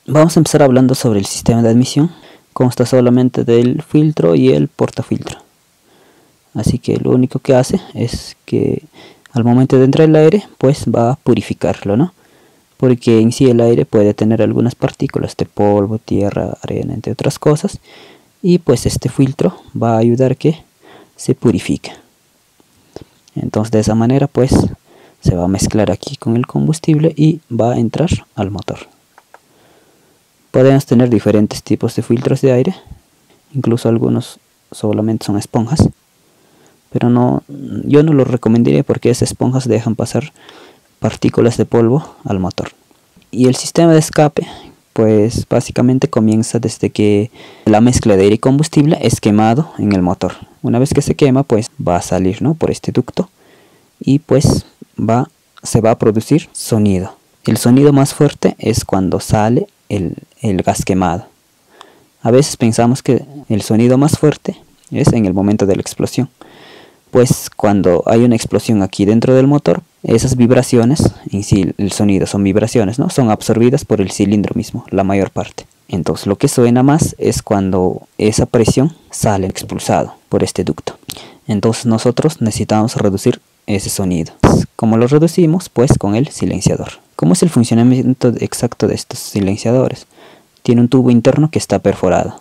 Vamos a empezar hablando sobre el sistema de admisión. Consta solamente del filtro y el portafiltro. Así que lo único que hace es que al momento de entrar el aire, pues va a purificarlo, ¿no? Porque en sí el aire puede tener algunas partículas de polvo, tierra, arena, entre otras cosas. Y pues este filtro va a ayudar a que se purifique. Entonces de esa manera pues se va a mezclar aquí con el combustible y va a entrar al motor. Podemos tener diferentes tipos de filtros de aire, incluso algunos solamente son esponjas, pero yo no los recomendaría porque esas esponjas dejan pasar partículas de polvo al motor. Y el sistema de escape pues básicamente comienza desde que la mezcla de aire y combustible es quemado en el motor. Una vez que se quema pues va a salir, ¿no?, por este ducto y pues se va a producir sonido. El sonido más fuerte es cuando sale el gas quemado. A veces pensamos que el sonido más fuerte es en el momento de la explosión, pues cuando hay una explosión aquí dentro del motor, esas vibraciones, en sí el sonido son vibraciones, ¿no?, son absorbidas por el cilindro mismo, la mayor parte. Entonces lo que suena más es cuando esa presión sale expulsado por este ducto. Entonces nosotros necesitamos reducir ese sonido. ¿Cómo lo reducimos? Pues con el silenciador. ¿Cómo es el funcionamiento exacto de estos silenciadores? Tiene un tubo interno que está perforado.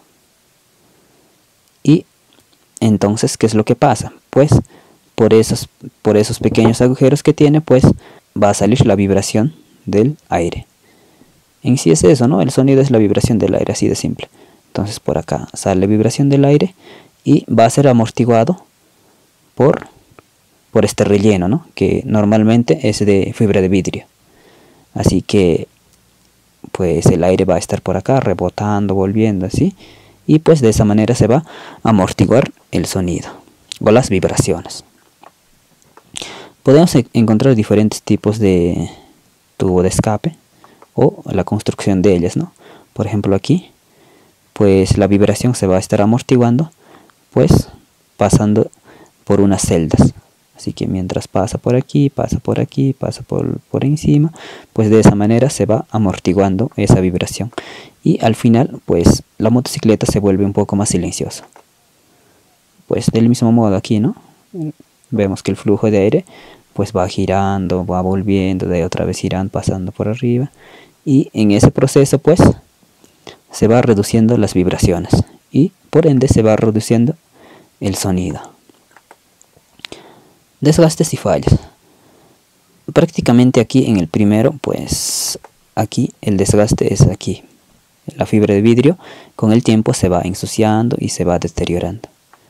Y entonces, ¿qué es lo que pasa? Pues por esos pequeños agujeros que tiene, pues va a salir la vibración del aire. En sí es eso, ¿no? El sonido es la vibración del aire, así de simple. Entonces por acá sale la vibración del aire y va a ser amortiguado por este relleno, ¿no?, que normalmente es de fibra de vidrio. Así que pues el aire va a estar por acá rebotando, volviendo así, y pues de esa manera se va a amortiguar el sonido o las vibraciones. Podemos encontrar diferentes tipos de tubo de escape o la construcción de ellas, ¿no? Por ejemplo aquí pues la vibración se va a estar amortiguando pues pasando por unas celdas. Así que mientras pasa por aquí, pasa por encima, pues de esa manera se va amortiguando esa vibración. Y al final, pues la motocicleta se vuelve un poco más silenciosa. Pues del mismo modo aquí, ¿no? Vemos que el flujo de aire pues va girando, va volviendo, de otra vez girando, pasando por arriba. Y en ese proceso pues se va reduciendo las vibraciones y por ende se va reduciendo el sonido. Desgastes y fallas. Prácticamente aquí en el primero, pues aquí el desgaste es aquí. La fibra de vidrio con el tiempo se va ensuciando y se va deteriorando.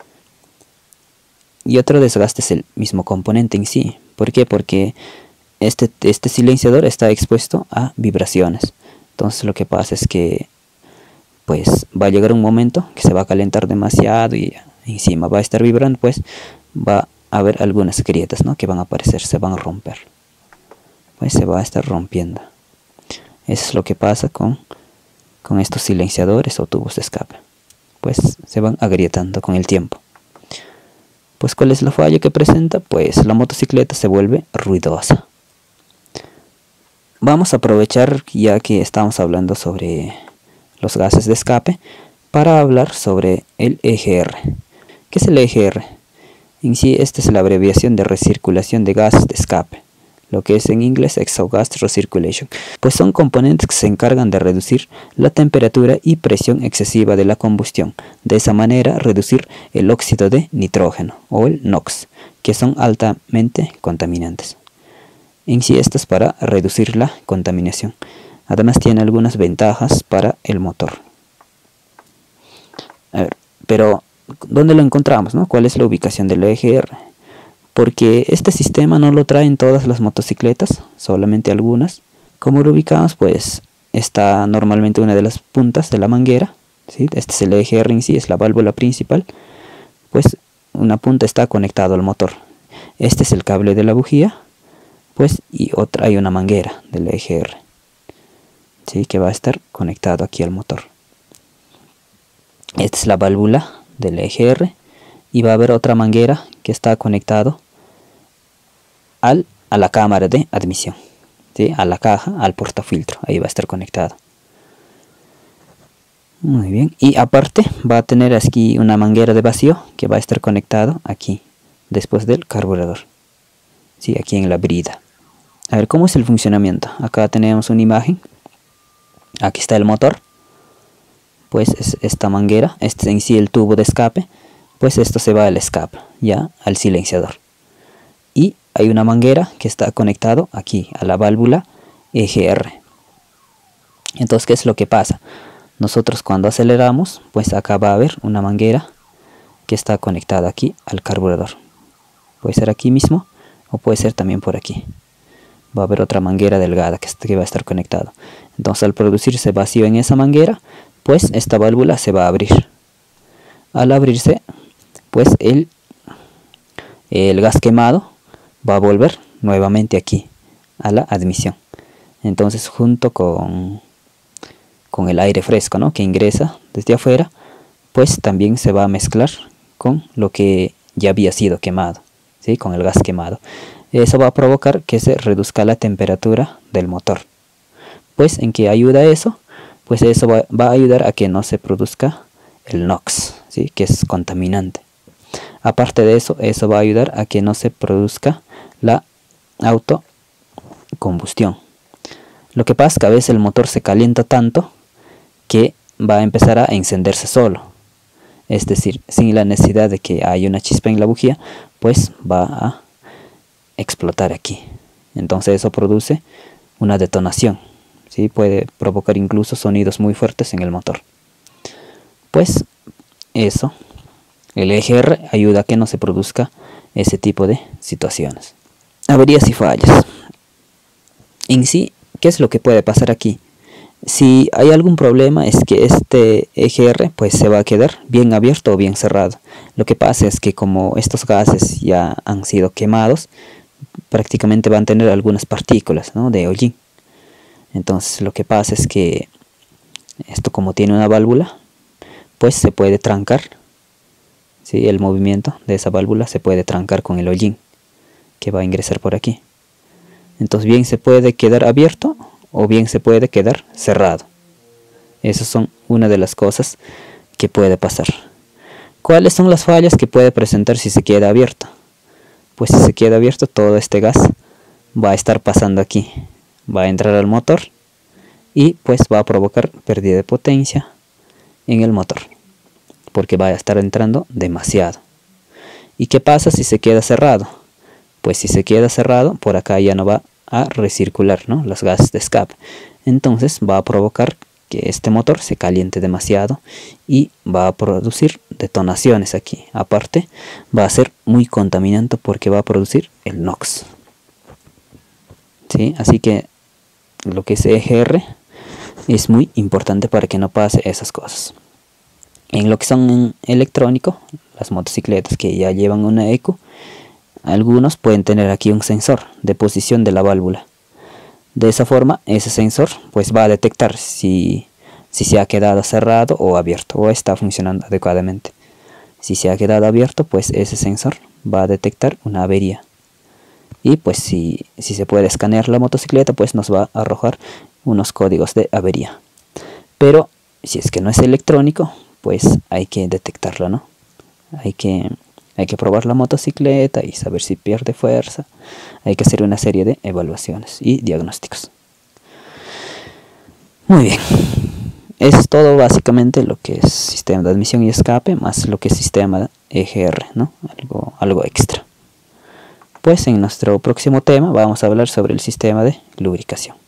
Y otro desgaste es el mismo componente en sí. ¿Por qué? Porque este silenciador está expuesto a vibraciones. Entonces lo que pasa es que pues va a llegar un momento que se va a calentar demasiado y encima va a estar vibrando, pues va a haber algunas grietas, ¿no?, que van a aparecer, se van a romper, pues se va a estar rompiendo. Eso es lo que pasa con estos silenciadores o tubos de escape, pues se van agrietando con el tiempo. Pues ¿cuál es la falla que presenta? Pues la motocicleta se vuelve ruidosa. Vamos a aprovechar, ya que estamos hablando sobre los gases de escape, para hablar sobre el EGR. ¿Qué es el EGR? En sí, esta es la abreviación de recirculación de gases de escape, lo que es en inglés Exhaust Gas Recirculation, pues son componentes que se encargan de reducir la temperatura y presión excesiva de la combustión, de esa manera reducir el óxido de nitrógeno o el NOx, que son altamente contaminantes. En sí, esto es para reducir la contaminación. Además tiene algunas ventajas para el motor. Pero ¿dónde lo encontramos, no? ¿Cuál es la ubicación del EGR? Porque este sistema no lo traen todas las motocicletas, solamente algunas. ¿Cómo lo ubicamos? Pues está normalmente una de las puntas de la manguera, ¿sí? Este es el EGR en sí, es la válvula principal. Pues una punta está conectado al motor. Este es el cable de la bujía, pues, y otra hay una manguera del EGR, ¿sí?, que va a estar conectado aquí al motor. Esta es la válvula del EGR y va a haber otra manguera que está conectado a la cámara de admisión, ¿sí?, a la caja, al portafiltro, ahí va a estar conectado. Muy bien, y aparte va a tener aquí una manguera de vacío que va a estar conectado aquí, después del carburador. Sí, aquí en la brida. A ver, ¿cómo es el funcionamiento? Acá tenemos una imagen. Aquí está el motor. Pues es esta manguera, este es en sí el tubo de escape. Pues esto se va al escape, ya al silenciador. Y hay una manguera que está conectado aquí a la válvula EGR. Entonces, ¿qué es lo que pasa? Nosotros cuando aceleramos, pues acá va a haber una manguera que está conectada aquí al carburador. Puede ser aquí mismo o puede ser también por aquí. Va a haber otra manguera delgada que va a estar conectada. Entonces, al producirse vacío en esa manguera, pues esta válvula se va a abrir. Al abrirse, pues el gas quemado va a volver nuevamente aquí a la admisión. Entonces, junto con el aire fresco, ¿no?, que ingresa desde afuera, pues también se va a mezclar con lo que ya había sido quemado, ¿sí?, con el gas quemado. Eso va a provocar que se reduzca la temperatura del motor. Pues, ¿en qué ayuda eso? Pues eso va a ayudar a que no se produzca el NOx, ¿sí?, que es contaminante. Aparte de eso, eso va a ayudar a que no se produzca la autocombustión. Lo que pasa es que a veces el motor se calienta tanto que va a empezar a encenderse solo. Es decir, sin la necesidad de que haya una chispa en la bujía, pues va a explotar aquí. Entonces eso produce una detonación, ¿sí? Puede provocar incluso sonidos muy fuertes en el motor. Pues eso, el EGR ayuda a que no se produzca ese tipo de situaciones. Averías y fallas. En sí, ¿qué es lo que puede pasar aquí? Si hay algún problema es que este EGR pues se va a quedar bien abierto o bien cerrado. Lo que pasa es que como estos gases ya han sido quemados, prácticamente van a tener algunas partículas, ¿no?, de hollín. Entonces lo que pasa es que esto, como tiene una válvula, pues se puede trancar, ¿sí? El movimiento de esa válvula se puede trancar con el hollín que va a ingresar por aquí. Entonces bien se puede quedar abierto o bien se puede quedar cerrado. Esas son una de las cosas que puede pasar. ¿Cuáles son las fallas que puede presentar si se queda abierto? Pues si se queda abierto, todo este gas va a estar pasando aquí, va a entrar al motor y pues va a provocar pérdida de potencia en el motor, porque va a estar entrando demasiado. ¿Y qué pasa si se queda cerrado? Pues si se queda cerrado, por acá ya no va a recircular, ¿no?, los gases de escape. Entonces va a provocar que este motor se caliente demasiado y va a producir detonaciones aquí. Aparte, va a ser muy contaminante porque va a producir el NOx. ¿Sí? Así que lo que es EGR es muy importante para que no pase esas cosas. En lo que son en electrónico, las motocicletas que ya llevan una ECU, algunos pueden tener aquí un sensor de posición de la válvula. De esa forma, ese sensor pues va a detectar si se ha quedado cerrado o abierto, o está funcionando adecuadamente. Si se ha quedado abierto, pues ese sensor va a detectar una avería. Y pues si se puede escanear la motocicleta, pues nos va a arrojar unos códigos de avería. Pero si es que no es electrónico, pues hay que detectarlo, ¿no? Hay que probar la motocicleta y saber si pierde fuerza. Hay que hacer una serie de evaluaciones y diagnósticos. Muy bien. Eso es todo básicamente lo que es sistema de admisión y escape, más lo que es sistema EGR, ¿no? Algo extra. Pues en nuestro próximo tema vamos a hablar sobre el sistema de lubricación.